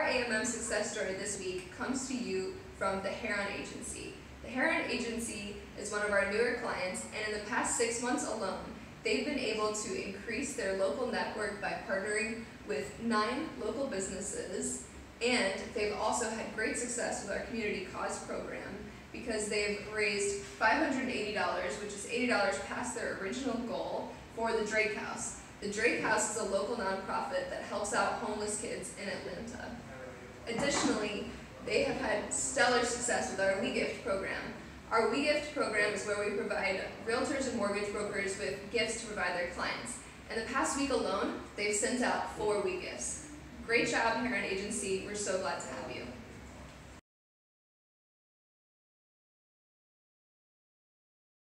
AMM success story this week comes to you from the Heron Agency. The Heron Agency is one of our newer clients, and in the past 6 months alone, they've been able to increase their local network by partnering with 9 local businesses, and they've also had great success with our community cause program because they've raised $580, which is $80 past their original goal, for the Drake House. The Drake House is a local nonprofit that helps out homeless kids in Atlanta. Additionally, they have had stellar success with our WeGift program. Our WeGift program is where we provide realtors and mortgage brokers with gifts to provide their clients. In the past week alone, they've sent out 4 WeGifts. Great job, Heron Agency. We're so glad to have you.